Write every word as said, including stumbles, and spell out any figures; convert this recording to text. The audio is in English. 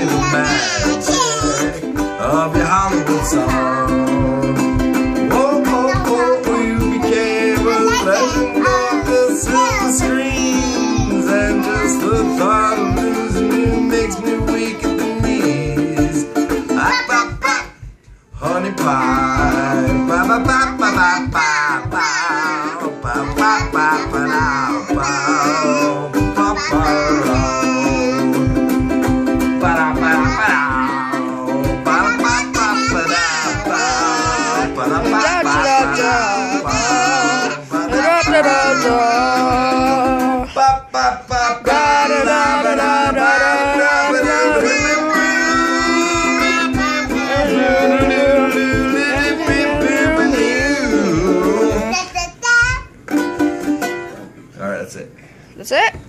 me the magic of your Hollywood song. Oh, oh, oh, you became a legend of the silver screens, and just the thought of losing you makes me weak at the knees. Ah, bah, bah. Honey pie, ba ba ba ba ba ba ba ba ba ba ba ba. Alright, that's it. That's it?